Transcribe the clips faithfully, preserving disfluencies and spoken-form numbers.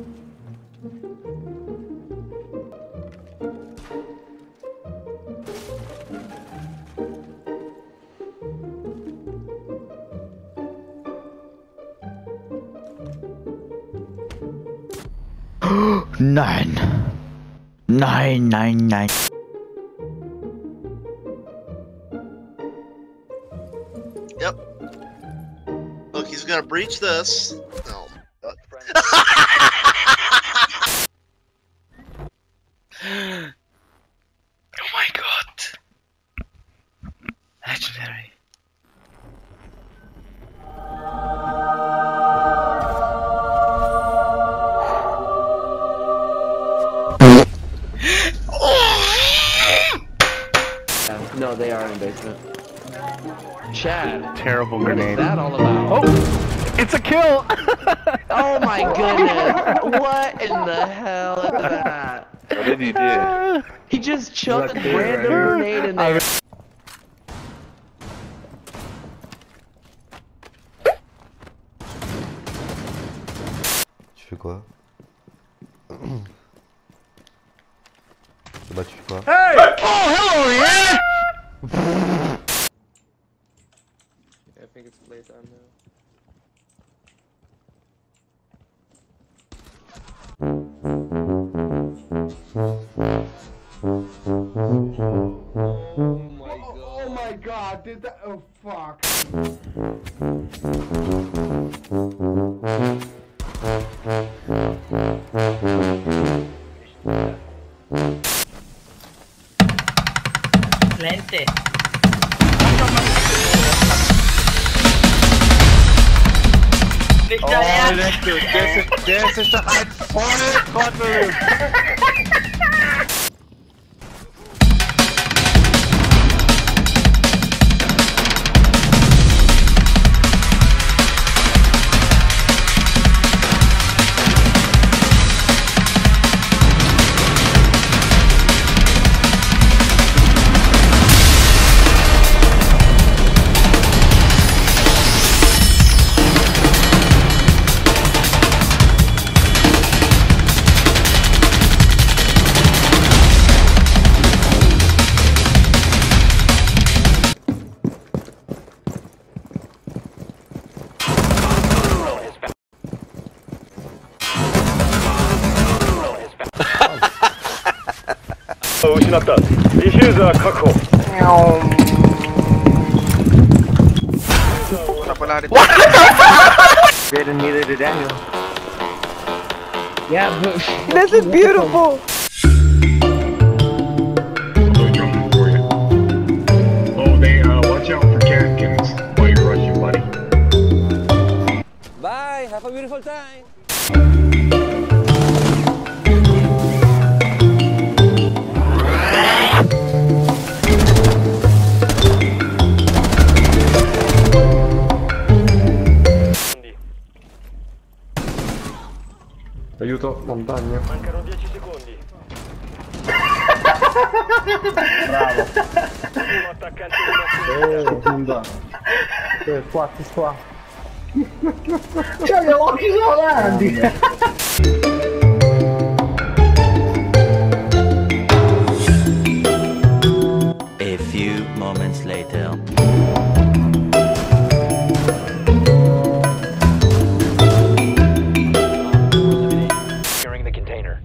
Nein. Nein, nein, nein. Yep. Look, he's gonna breach this. Oh. Oh my god. Legendary. No, they are in the basement. Chad. Terrible grenade. What is that all about? Oh! It's a kill! Oh my goodness! What in the hell is that? What did he do? He just chucked a random grenade in there. Tu fais quoi? Bah tu fais quoi? Hey! Oh, hello, yeah! I think it's playtime now. Oh my god. Oh my god, did that? Oh fuck. Lente. Oh, das, ist, das ist doch ein Volltrottel! Better neither did Daniel. Yeah, but This is beautiful! Oh, they, uh, watch out for Katkins while you're rushing, buddy. bye, have a beautiful time. Aiuto, montagna. Mancano dieci secondi. Bravo. Primo attaccante di Seconda. Eh, qua, qua. C'ha gli occhi davanti. A few moments later. securing the container.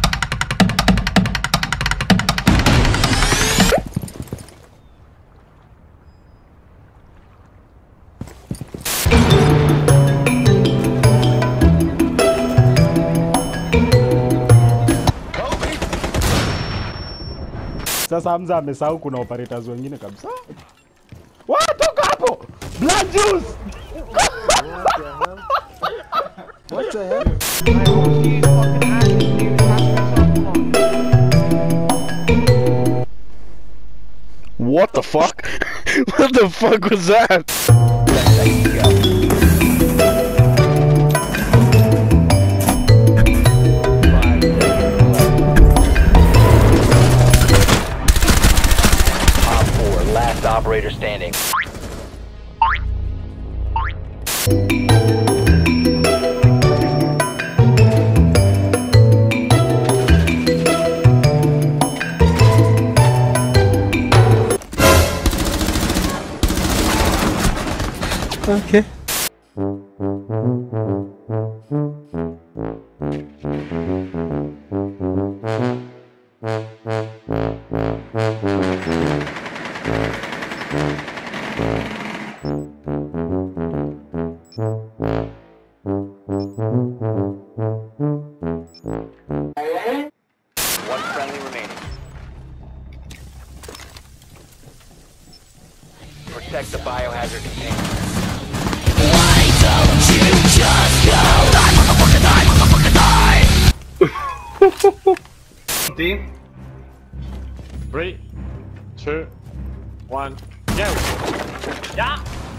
Sasa Hamza amesahau kuna operators wengine kabisa. Watoka hapo! Blood juice! What the hell? What the fuck? What the fuck was that? Top four, last operator standing. One friendly remaining. Protect the biohazard container. Team. Three, two, one, go! Yeah!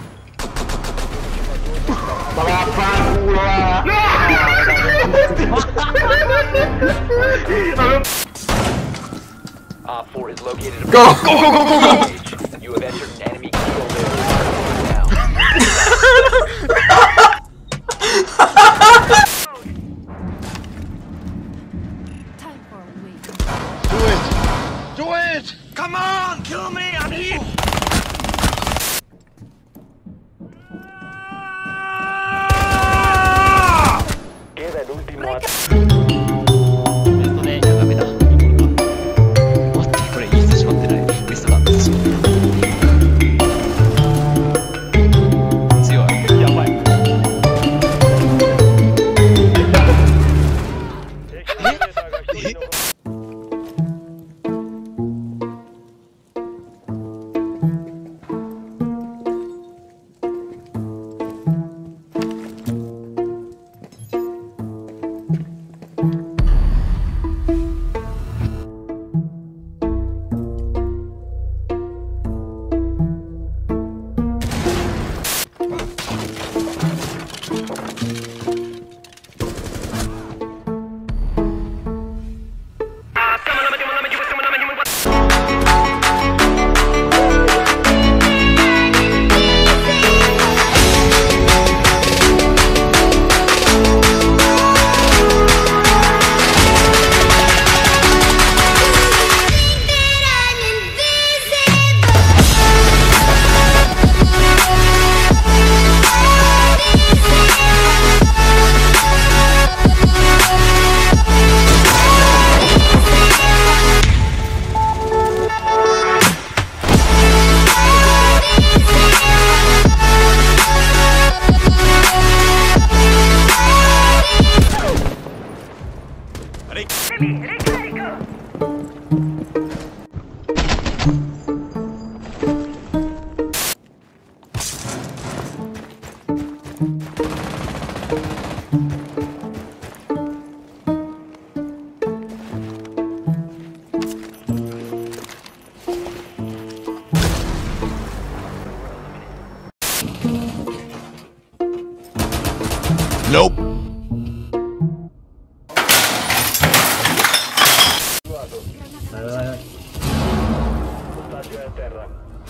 Op four is located. Go! Go! Go! Go! Go! Go! You have entered an enemy control area. Now. Time for a week. Do it! Do it! Come on! Kill me! I'm here! Queda el último. at- えっとね、ダメだ。待って、これ言ってしまってない。ベストがベスト。強い。やばい。 Nope. Spazio a terra.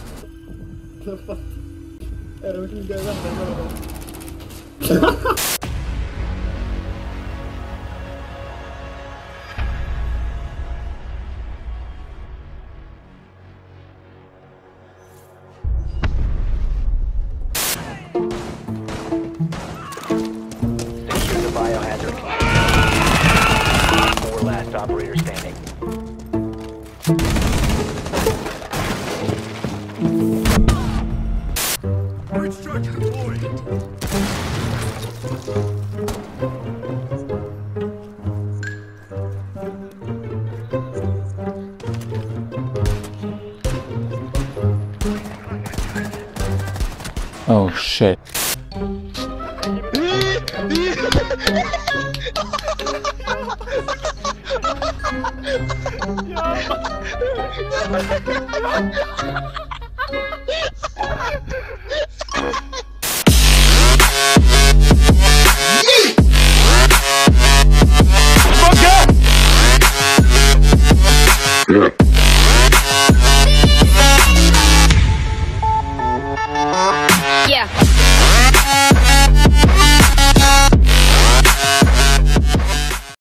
Secure the biohazard container. Four last operator standing. Oh shit.